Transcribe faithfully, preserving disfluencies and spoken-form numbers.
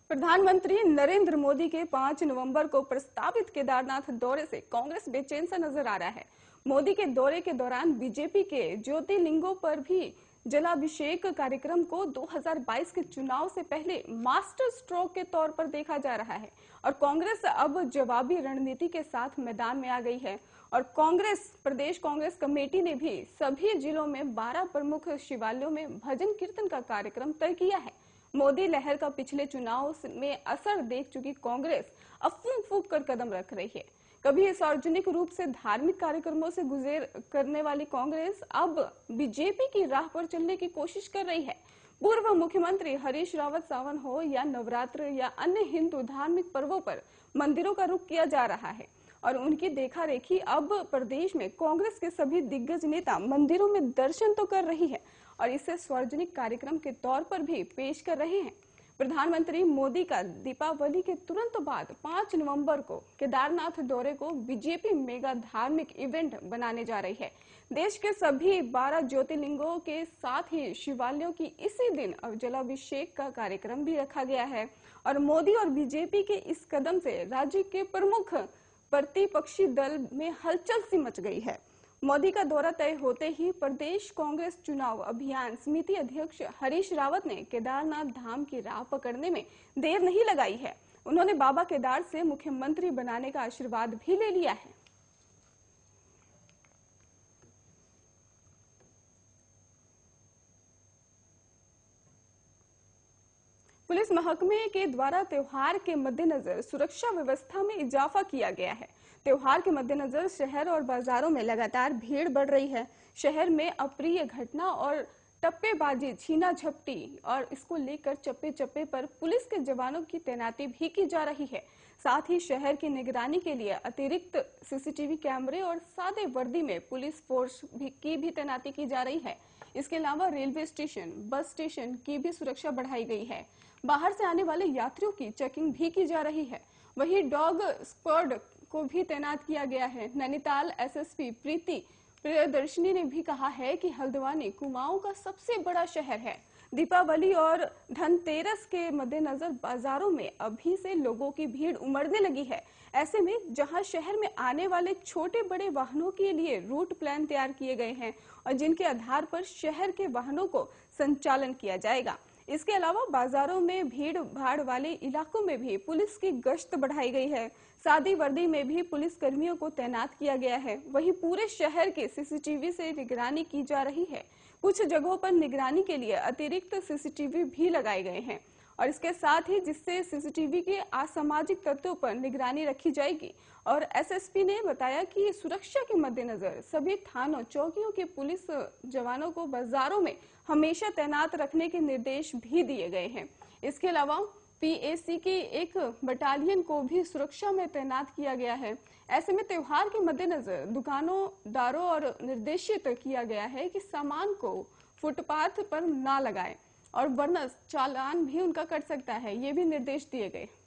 प्रधानमंत्री नरेंद्र मोदी के पाँच नवंबर को प्रस्तावित केदारनाथ दौरे से कांग्रेस बेचैन सा नजर आ रहा है। मोदी के दौरे के दौरान बीजेपी के ज्योतिर्लिंगों पर भी जलाभिषेक कार्यक्रम को दो हज़ार बाईस के चुनाव से पहले मास्टर स्ट्रोक के तौर पर देखा जा रहा है और कांग्रेस अब जवाबी रणनीति के साथ मैदान में आ गई है। और कांग्रेस प्रदेश कांग्रेस कमेटी ने भी सभी जिलों में बारह प्रमुख शिवालयों में भजन कीर्तन का कार्यक्रम तय किया है। मोदी लहर का पिछले चुनाव में असर देख चुकी कांग्रेस अब फूंक फूंक कर कदम रख रही है। कभी सार्वजनिक रूप से धार्मिक कार्यक्रमों से गुजर करने वाली कांग्रेस अब बीजेपी की राह पर चलने की कोशिश कर रही है। पूर्व मुख्यमंत्री हरीश रावत सावन हो या नवरात्र या अन्य हिंदू धार्मिक पर्वों पर मंदिरों का रुख किया जा रहा है और उनकी देखा रेखी अब प्रदेश में कांग्रेस के सभी दिग्गज नेता मंदिरों में दर्शन तो कर रही है और इसे सार्वजनिक कार्यक्रम के तौर पर भी पेश कर रहे हैं। प्रधानमंत्री मोदी का दीपावली के तुरंत बाद पाँच नवंबर को केदारनाथ दौरे को बीजेपी मेगा धार्मिक इवेंट बनाने जा रही है। देश के सभी बारह ज्योतिर्लिंगों के साथ ही शिवालयों की इसी दिन जलाभिषेक का कार्यक्रम भी रखा गया है और मोदी और बीजेपी के इस कदम से राज्य के प्रमुख प्रतिपक्षी दल में हलचल सी मच गई है। मोदी का दौरा तय होते ही प्रदेश कांग्रेस चुनाव अभियान समिति अध्यक्ष हरीश रावत ने केदारनाथ धाम की राह पकड़ने में देर नहीं लगाई है। उन्होंने बाबा केदार से मुख्यमंत्री बनाने का आशीर्वाद भी ले लिया है। पुलिस महकमे के द्वारा त्योहार के मद्देनजर सुरक्षा व्यवस्था में इजाफा किया गया है। त्योहार के मद्देनजर शहर और बाजारों में लगातार भीड़ बढ़ रही है। शहर में अप्रिय घटना और टप्पेबाजी, छीना झपटी और इसको लेकर चप्पे चप्पे पर पुलिस के जवानों की तैनाती भी की जा रही है। साथ ही शहर की निगरानी के लिए अतिरिक्त सीसीटीवी कैमरे और सादे वर्दी में पुलिस फोर्स भी की भी तैनाती की जा रही है। इसके अलावा रेलवे स्टेशन, बस स्टेशन की भी सुरक्षा बढ़ाई गई है। बाहर से आने वाले यात्रियों की चेकिंग भी की जा रही है। वहीं डॉग स्क्वाड को भी तैनात किया गया है। नैनीताल एसएसपी प्रीति प्रियदर्शनी ने भी कहा है कि हल्द्वानी कुमाऊं का सबसे बड़ा शहर है। दीपावली और धनतेरस के मद्देनजर बाजारों में अभी से लोगों की भीड़ उमड़ने लगी है। ऐसे में जहां शहर में आने वाले छोटे बड़े वाहनों के लिए रूट प्लान तैयार किए गए हैं और जिनके आधार पर शहर के वाहनों को संचालन किया जाएगा। इसके अलावा बाजारों में भीड़ भाड़ वाले इलाकों में भी पुलिस की गश्त बढ़ाई गई है। सादी वर्दी में भी पुलिस कर्मियों को तैनात किया गया है। वहीं पूरे शहर के सीसीटीवी से निगरानी की जा रही है। कुछ जगहों पर निगरानी के लिए अतिरिक्त सीसीटीवी भी लगाए गए हैं और इसके साथ ही जिससे सीसीटीवी के असामाजिक तत्वों पर निगरानी रखी जाएगी। और एसएसपी ने बताया कि सुरक्षा के मद्देनजर सभी थानों चौकियों के पुलिस जवानों को बाजारों में हमेशा तैनात रखने के निर्देश भी दिए गए हैं। इसके अलावा पीएसी की एक बटालियन को भी सुरक्षा में तैनात किया गया है। ऐसे में त्योहार के मद्देनजर दुकानदारों और निर्देशित किया गया है कि सामान को फुटपाथ पर ना लगाएं और वरना चालान भी उनका कट सकता है। ये भी निर्देश दिए गए।